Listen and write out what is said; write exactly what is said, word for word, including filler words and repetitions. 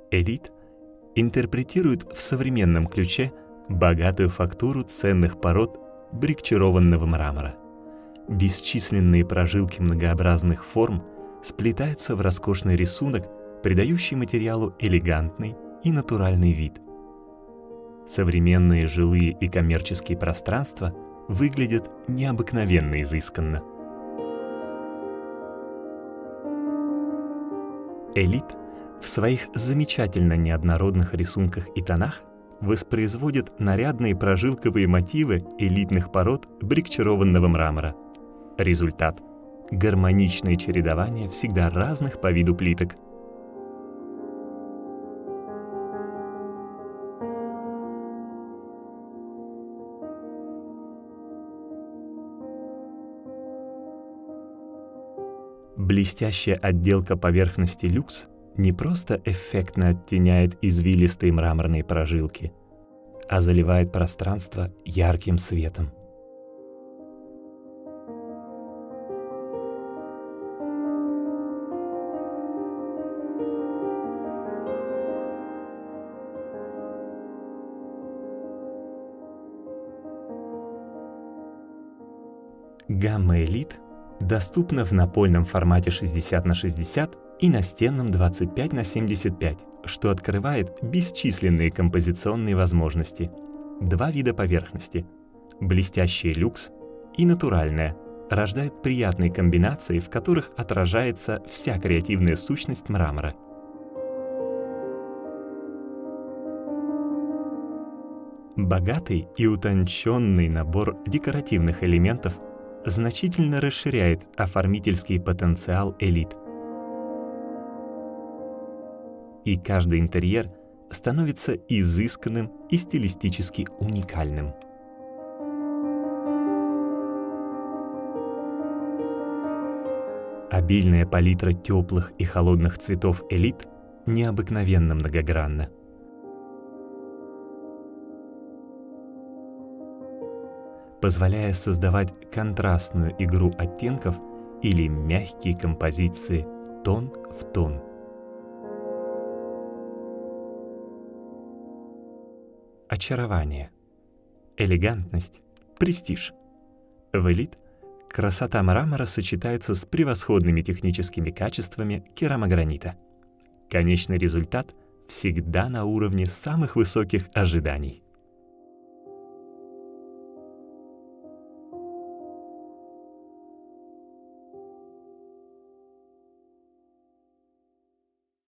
Элит интерпретирует в современном ключе богатую фактуру ценных пород брикчированного мрамора. Бесчисленные прожилки многообразных форм сплетаются в роскошный рисунок, придающий материалу элегантный и натуральный вид. Современные жилые и коммерческие пространства выглядят необыкновенно изысканно. Элит в своих замечательно неоднородных рисунках и тонах воспроизводит нарядные прожилковые мотивы элитных пород брикчированного мрамора. Результат — гармоничное чередование всегда разных по виду плиток. Блестящая отделка поверхности люкс не просто эффектно оттеняет извилистые мраморные прожилки, а заливает пространство ярким светом. Гамма Элит доступна в напольном формате шестьдесят на шестьдесят и настенном двадцать пять на семьдесят пять, что открывает бесчисленные композиционные возможности. Два вида поверхности — блестящая люкс и натуральная — рождают приятные комбинации, в которых отражается вся креативная сущность мрамора. Богатый и утонченный набор декоративных элементов значительно расширяет оформительский потенциал Элит. И каждый интерьер становится изысканным и стилистически уникальным. Обильная палитра теплых и холодных цветов Элит необыкновенно многогранна. Позволяя создавать контрастную игру оттенков или мягкие композиции тон в тон. Очарование, элегантность, престиж. В Элит красота мрамора сочетается с превосходными техническими качествами керамогранита. Конечный результат всегда на уровне самых высоких ожиданий.